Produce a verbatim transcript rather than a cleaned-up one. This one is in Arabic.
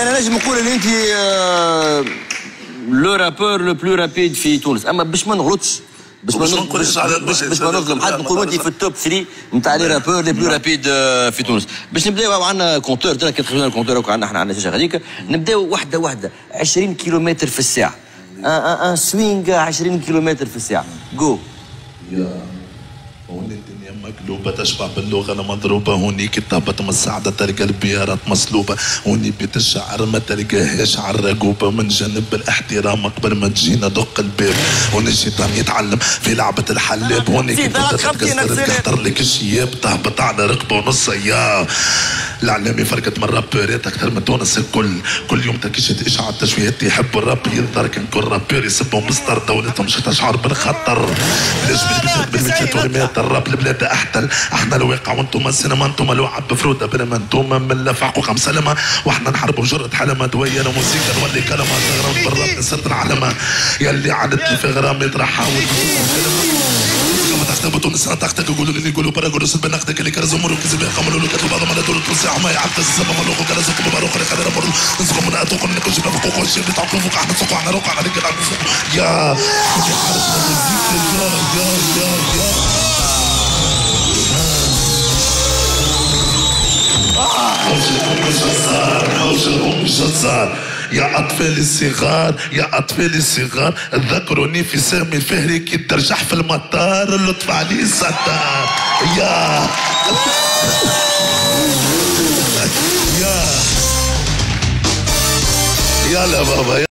انا نجم نقول ان انت لو رابور لو بلو رابيد في تونس، اما باش ما نغلطش باش ما باش باش ما نظلم حد نقولوا انت في التوب ثلاثة نتاع لي رابور لي بلو رابيد في تونس. باش نبداو عندنا كونتور ترى كي دخلنا الكونتور هكا عندنا احنا عندنا الشاشه هذيك، نبداو واحده واحده عشرين كيلومتر في الساعه. ان ان سوينغ عشرين كيلومتر في الساعه. جو. هوني الدنيا مقلوبة تشبع باللغة أنا مضروبة، هوني كتابة مساعدة تلقى البيارات مصلوبة، هوني بيت الشعر ما تلقاهاش عالرقوبة، من جانب الاحترام قبل ما تجينا دق الباب، هوني الشيطان يتعلم في لعبة الحلاب، هوني كي تبدا تكسر تختار لك الشياب تهبط على ركبة ونص. يا الإعلامي فرقت من رابورات أكثر من تونس الكل، كل يوم تكشت إشاعة التشويهات يحبوا الراب يظهر كان كل رابور يسبوا مصدر دولتهم مش تشعر بالخطر. لازم بالميتات والمئات الراب البلاد احتل، احنا الواقع وانتم السينما، انتم الوعد بفروده بينما انتم من لفعكم خمس سلمه، واحنا نحاربوا جرة حلمه دويه موسيقى نولي كلمه تغرم بالراب صرت العلمه، يلي عادتني في غرام يطرح حاول ما تختبوا تونس انا تختك يقولوا لي يقولوا برا يقولوا سلبا نختك اللي كرزوا مروا كذب يقاموا له كتب بعض ما دور التوسع ما يعرف السبب ملوك كرزكم بروق اللي خلينا برضو نسقوا من اتوق انكم جبنا فوق الشيء اللي تعقوا فوق احنا سوق احنا روق احنا رجال يا يا عارف يا يا يا يا يا أطفال الصغار يا أطفال الصغار ذكروني في سامي الفهري كي ترجح في المطار اللطف عليه ستار. يا يا يلا بابا.